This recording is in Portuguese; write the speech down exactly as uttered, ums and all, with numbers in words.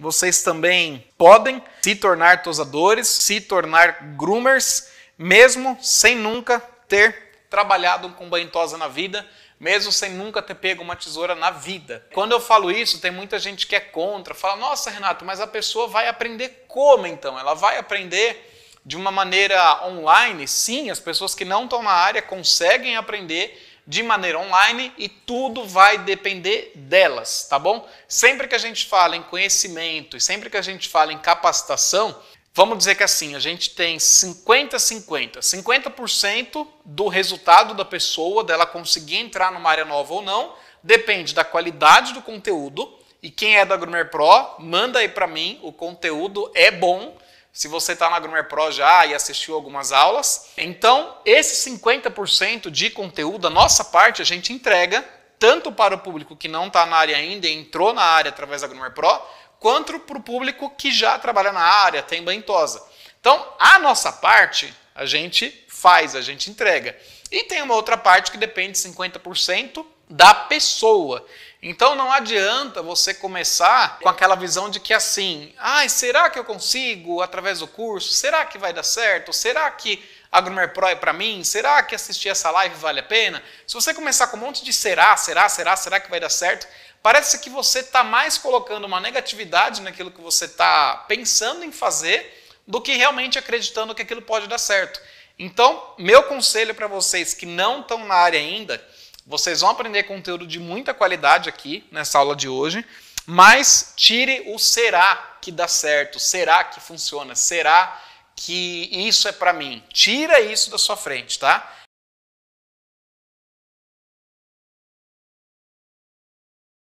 vocês também podem se tornar tosadores, se tornar groomers, mesmo sem nunca ter trabalhado com banho e tosa na vida, mesmo sem nunca ter pego uma tesoura na vida. Quando eu falo isso, tem muita gente que é contra, fala, nossa, Renato, mas a pessoa vai aprender como então? Ela vai aprender de uma maneira online? Sim, as pessoas que não estão na área conseguem aprender de maneira online e tudo vai depender delas, tá bom? Sempre que a gente fala em conhecimento e sempre que a gente fala em capacitação, vamos dizer que assim, a gente tem cinquenta a cinquenta. cinquenta por cento do resultado da pessoa, dela conseguir entrar numa área nova ou não, depende da qualidade do conteúdo. E quem é da Groomer Pro, manda aí para mim, o conteúdo é bom. Se você está na Groomer Pro já e assistiu algumas aulas. Então, esse cinquenta por cento de conteúdo, a nossa parte, a gente entrega tanto para o público que não está na área ainda e entrou na área através da Groomer Pro, quanto para o público que já trabalha na área, tem banho e tosa. Então, a nossa parte, a gente faz, a gente entrega. E tem uma outra parte que depende cinquenta por cento da pessoa. Então não adianta você começar com aquela visão de que assim, ah, será que eu consigo através do curso? Será que vai dar certo? Será que a Groomer Pro é para mim? Será que assistir essa live vale a pena? Se você começar com um monte de será, será, será, será que vai dar certo? Parece que você está mais colocando uma negatividade naquilo que você está pensando em fazer do que realmente acreditando que aquilo pode dar certo. Então, meu conselho para vocês que não estão na área ainda, vocês vão aprender conteúdo de muita qualidade aqui nessa aula de hoje, mas tire o será que dá certo, será que funciona, será que isso é para mim. Tira isso da sua frente, tá?